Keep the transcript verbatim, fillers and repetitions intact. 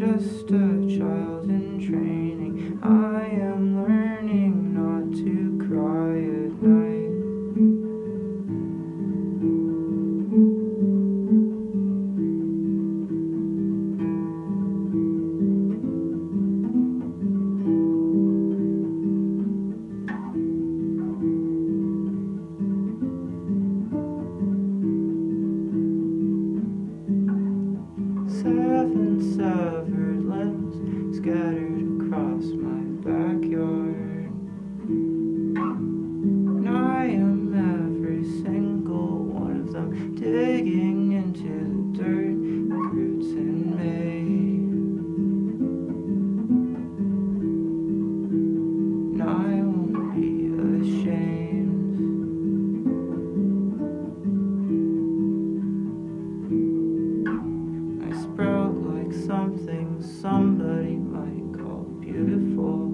just a child in training. I am learning not to cry at night. Seven severed limbs scattered across my backyard, and I am every single one of them, digging into the dirt like roots in May. And I won't be ashamed. I sprout like something somebody might call beautiful.